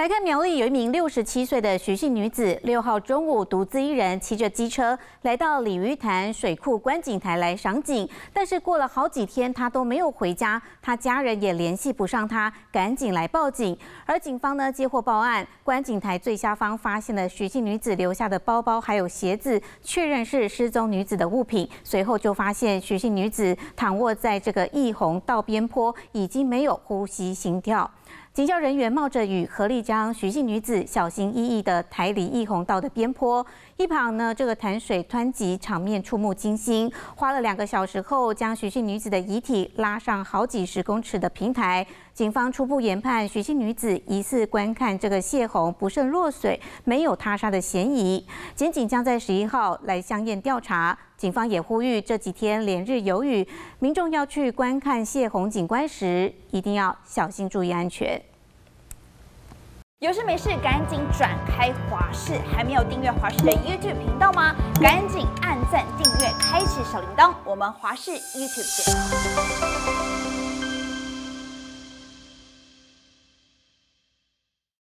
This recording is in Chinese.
来看苗栗有一名67岁的徐姓女子，6号中午独自一人骑着机车来到鲤鱼潭水库观景台来赏景，但是过了好几天她都没有回家，她家人也联系不上她，赶紧来报警。而警方呢接获报案，观景台最下方发现了徐姓女子留下的包包还有鞋子，确认是失踪女子的物品。随后就发现徐姓女子躺卧在这个义洪道边坡，已经没有呼吸心跳。 警消人员冒着雨，合力将徐姓女子小心翼翼地抬离义洪道的边坡。一旁呢，这个潭水湍急，场面触目惊心。花了2个小时后，将徐姓女子的遗体拉上好几10公尺的平台。警方初步研判，徐姓女子疑似观看这个泄洪不慎落水，没有他杀的嫌疑。检警将在11号来相验调查。 警方也呼吁，这几天连日有雨，民众要去观看泄洪景观时，一定要小心注意安全。 有事没事赶紧转开华视，还没有订阅华视的 YouTube 频道吗？赶紧按赞、订阅、开启小铃铛，我们华视 YouTube 见。